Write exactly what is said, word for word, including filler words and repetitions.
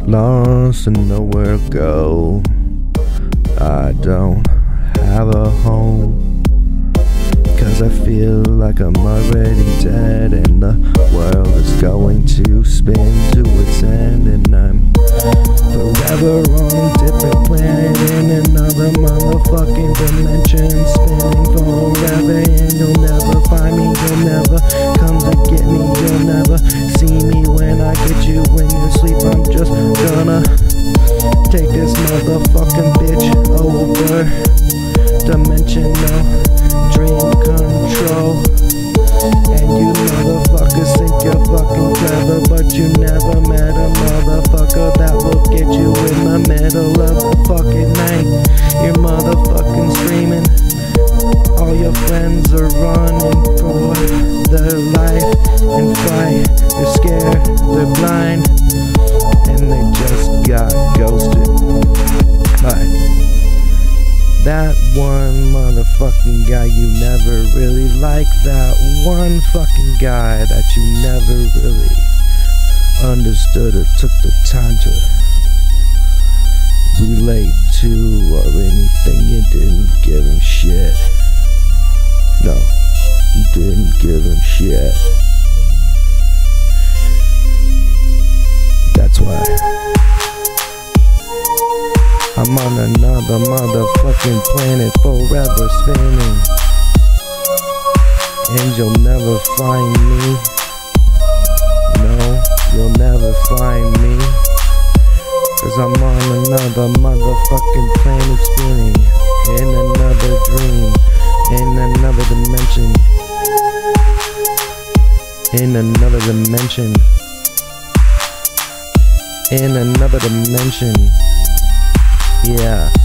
lost and nowhere to go. I don't have a home, 'cause I feel like I'm already dead, and the world is going to spin to its end, and I'm forever on a different planet in another motherfucking dimension, spinning forever, and you'll never find me, you'll never come to get me, you'll never see me when I get you when you sleep. I'm just gonna take this motherfucking bitch over, dimensional dream control. And you motherfuckers think you're fucking clever, but you never met a motherfucker that will get you in the middle of the fucking night. You're motherfucking screaming, all your friends are running for their life and fight. They're scared, they're blind, and they just got ghosted by that one motherfucking guy you never really liked, that one fucking guy that you never really understood or took the time to relate to, or anything. You didn't give him shit. No, you didn't give him shit. That's why I'm on another motherfucking planet, forever spinning, and you'll never find me. No, you'll never find me, 'cause I'm on another motherfucking planet, spinning in another dream, in another dimension, in another dimension, in another dimension. Yeah.